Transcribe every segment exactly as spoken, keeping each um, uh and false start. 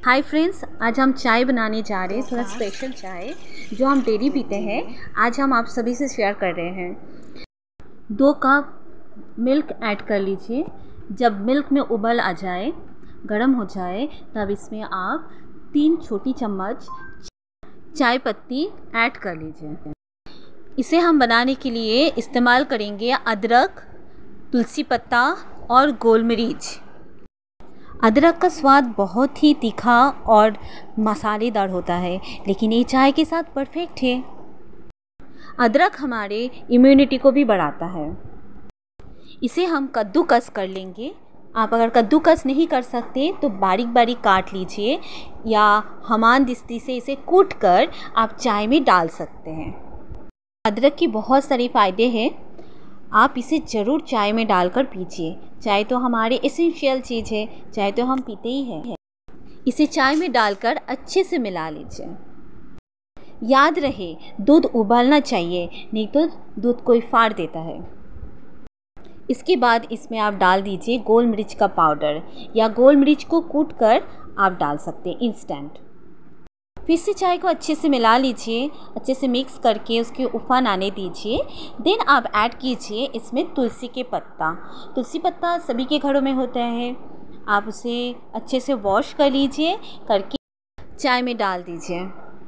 Hi friends, आज हम चाय बनाने जा रहे हैं। थोड़ा स्पेशल चाय जो हम डेली पीते हैं, आज हम आप सभी से शेयर कर रहे हैं। दो कप मिल्क ऐड कर लीजिए। जब मिल्क में उबल आ जाए, गर्म हो जाए, तब इसमें आप तीन छोटी चम्मच चाय पत्ती ऐड कर लीजिए। इसे हम बनाने के लिए इस्तेमाल करेंगे अदरक, तुलसी पत्ता और गोल मिर्च। अदरक का स्वाद बहुत ही तीखा और मसालेदार होता है, लेकिन ये चाय के साथ परफेक्ट है। अदरक हमारे इम्यूनिटी को भी बढ़ाता है। इसे हम कद्दूकस कर लेंगे। आप अगर कद्दूकस नहीं कर सकते तो बारीक बारीक काट लीजिए या हमानदिस्ती से इसे कूट कर आप चाय में डाल सकते हैं। अदरक की बहुत सारे फ़ायदे हैं। आप इसे ज़रूर चाय में डालकर पीजिए। चाय तो हमारे एसेंशियल चीज़ है, चाय तो हम पीते ही हैं। इसे चाय में डालकर अच्छे से मिला लीजिए। याद रहे, दूध उबालना चाहिए, नहीं तो दूध कोई फाड़ देता है। इसके बाद इसमें आप डाल दीजिए गोल मिर्च का पाउडर, या गोल मिर्च को कूट कर आप डाल सकते हैं इंस्टेंट। फिर से चाय को अच्छे से मिला लीजिए। अच्छे से मिक्स करके उसके उफान आने दीजिए। देन आप ऐड कीजिए इसमें तुलसी के पत्ता। तुलसी पत्ता सभी के घरों में होता है। आप उसे अच्छे से वॉश कर लीजिए, करके चाय में डाल दीजिए।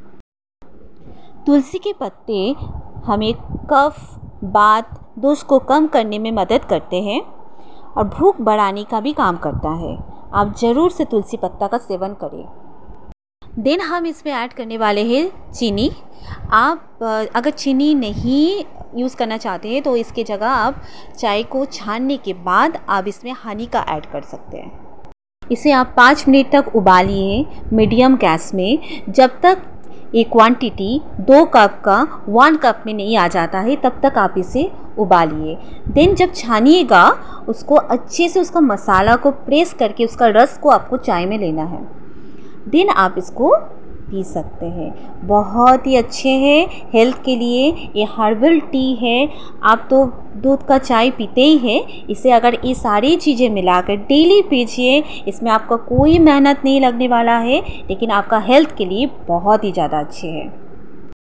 तुलसी के पत्ते हमें कफ, बात, दोष को कम करने में मदद करते हैं और भूख बढ़ाने का भी काम करता है। आप ज़रूर से तुलसी पत्ता का सेवन करें। देन हम इसमें ऐड करने वाले हैं चीनी। आप अगर चीनी नहीं यूज़ करना चाहते हैं तो इसके जगह आप चाय को छानने के बाद आप इसमें हनी का ऐड कर सकते हैं। इसे आप पाँच मिनट तक उबालिए मीडियम गैस में। जब तक ये क्वांटिटी दो कप का वन कप में नहीं आ जाता है, तब तक आप इसे उबालिए। देन जब छानिएगा, उसको अच्छे से उसका मसाला को प्रेस करके उसका रस को आपको चाय में लेना है। दिन आप इसको पी सकते हैं। बहुत ही अच्छे हैं हेल्थ के लिए। ये हर्बल टी है। आप तो दूध का चाय पीते ही हैं, इसे अगर ये सारी चीज़ें मिलाकर डेली पीजिए, इसमें आपका कोई मेहनत नहीं लगने वाला है, लेकिन आपका हेल्थ के लिए बहुत ही ज़्यादा अच्छे है।